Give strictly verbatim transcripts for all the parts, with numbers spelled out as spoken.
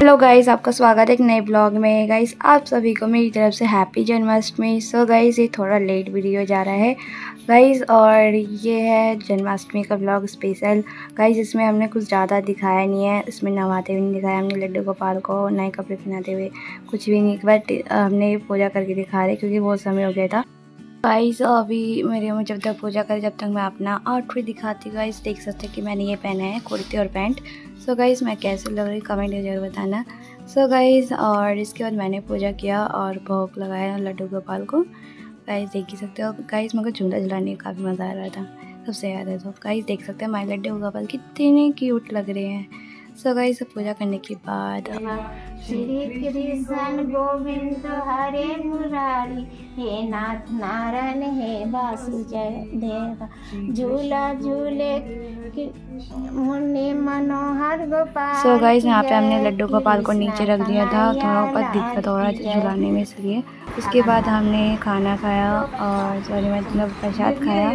Hello guys, आपका स्वागत है एक नए ब्लॉग में। गाइस आप सभी को मेरी तरफ से हैप्पी जन्माष्टमी। सो गाइस ये थोड़ा लेट वीडियो जा रहा है गाइस, और ये है जन्माष्टमी का ब्लॉग स्पेशल। गाइस इसमें हमने कुछ ज़्यादा दिखाया नहीं है, इसमें नवाते हुए नहीं दिखाया हमने लड्डू गोपाल को, नए कपड़े पहनाते हुए कुछ भी नहीं, बट हमने पूजा करके दिखा रहे क्योंकि बहुत समय हो गया था। गाइस अभी मेरे में जब तक पूजा करे जब तक मैं अपना आउटफिट दिखाती। गाइस देख सकते हैं कि मैंने ये पहना है कुर्ती और पैंट। सो गाइस मैं कैसे लग रही कमेंट में जरूर बताना। सो गाइस और इसके बाद मैंने पूजा किया और भोग लगाया लड्डू गोपाल को। गाइस देख ही सकते हो। गाइस मेरे को झूला झुलाने का काफ़ी मज़ा आ रहा था, सबसे याद है। तो गाइस देख सकते हैं हमारे लड्डू गोपाल कितने क्यूट लग रहे हैं। सो गाइस पूजा करने के बाद श्री कृष्ण गोविंद हरे मुरारी, हे नाथ नारायण हे वासुदेव, झूला झूले मुनि मनोहर गोपाल। सो गाइस यहाँ पे हमने लड्डू गोपाल को नीचे रख दिया था, थोड़ा ऊपर दिक्कत हो रहा था झुलाने में, इसलिए। उसके बाद हमने खाना खाया और सॉरी मतलब प्रसाद खाया।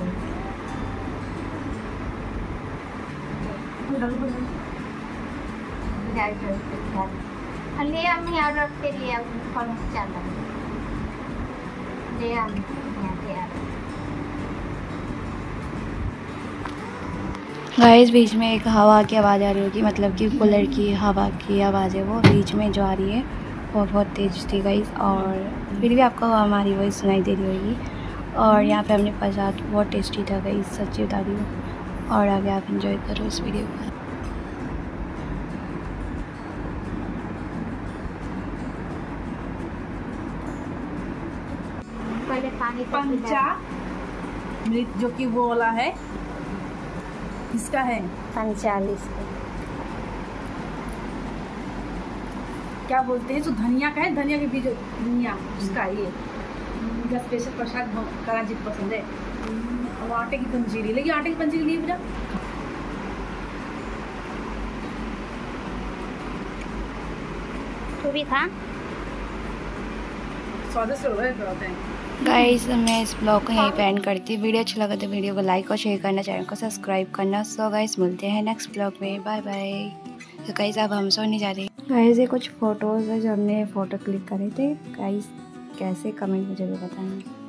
गाइस बीच में एक हवा की आवाज़ आ रही होगी, मतलब कि कूलर की हवा की आवाज़ है वो बीच में जो आ रही है, वो बहुत तेज़ थी गाइस। और फिर भी आपको हमारी वॉइस सुनाई दे रही होगी। और यहाँ पे हमने प्रसाद बहुत टेस्टी था गाइस, सच्ची बता रही हूँ। और आगे आप इंजॉय करो इस वीडियो को। पंचामृत जो कि वो वाला है, किसका है? पंचालीस क्या बोलते हैं जो धनिया का है, धनिया के बीज धनिया उसका है ये। इनका स्पेशल प्रसाद कराजी पसंद है। और आटे की पंजीरी, लेकिन आटे की पंजीरी नहीं बेटा, तू भी खा, स्वादिष्ट होते हैं। गाइस मैं इस ब्लॉग को यहीं पे एंड करती हूँ। वीडियो अच्छा लगा तो वीडियो को लाइक और शेयर करना, चैनल को सब्सक्राइब करना। सो गाइस मिलते हैं नेक्स्ट ब्लॉग में, बाय बाय। तो गाइस अब हम सोने जा रहे हैं। गाइस ये कुछ फ़ोटोज़ है जो हमने फ़ोटो क्लिक करे थे। गाइस कैसे कमेंट में जरूर बताना।